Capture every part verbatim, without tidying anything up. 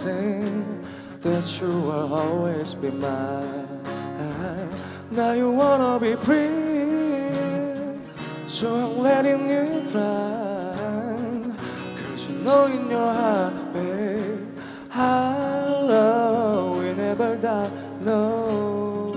promising that you will always be mine. Now you wanna be free, so I'm letting you fly. Cause you know in your heart, babe, our love will never die, no.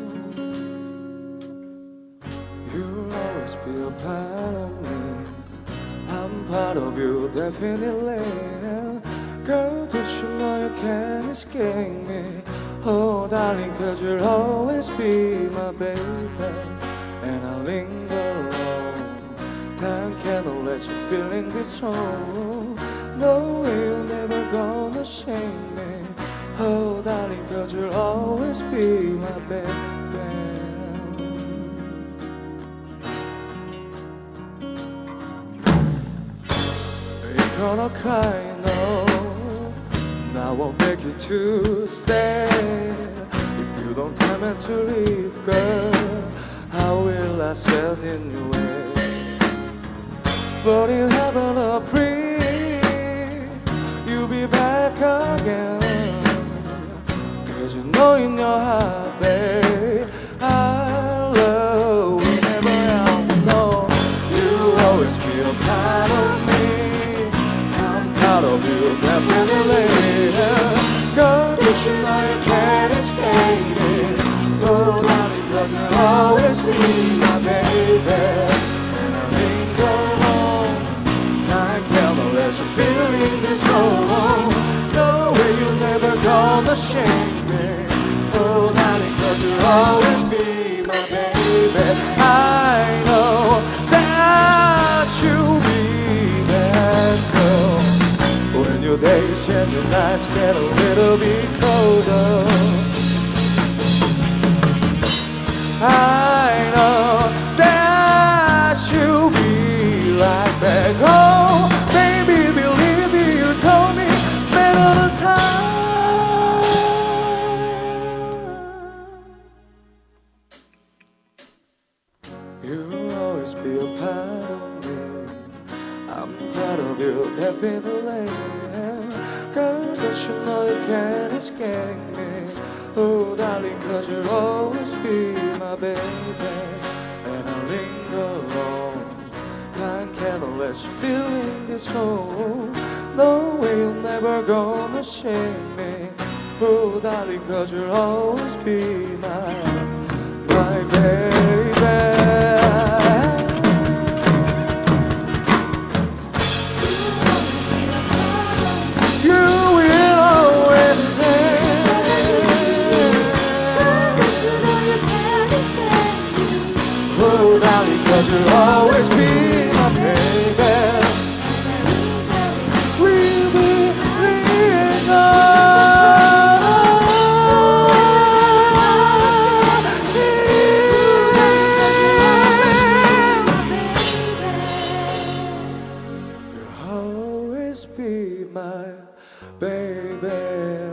You'll always be a part of me, I'm part of you, definitely. Girl, don't you know you can't escape me? Oh, darling, cause you'll always be my baby. And I'll linger on, time cannot let you feel in this hole. No way you're never gonna shame me. Oh, darling, cause you'll always be my baby. You're gonna cry, no, I won't beg you to stay. If you don't tell me to leave, girl, how will I send in your way? But in heaven or pray, you'll be back again. Cause you know in your heart, babe, our love will never end, no. You'll always be a part of me, I'm part of you, definitely. Girl, don't you know you can't escape me? Oh, darling, cause you'll always be my baby. And I linger on, time cannot let you feel in this hole. No way you're never gonna shame me. Oh, darling, cause you'll always be my baby. I know that you'll be that girl when your days and your nights get a little bit colder. I know that you'll be like that. Oh, baby, believe me, you told me better than time. You'll always be a part of me, I'm part of you, definitely. Girl, don't you know you can't escape me? Oh, darling, cause you'll always be my baby. And I linger on, time cannot let you feel in this hole. No way you're never gonna shame me. Oh, darling, cause you'll always be my, my baby. Cause you'll always be my baby. We'll be living on. You'll always be my baby.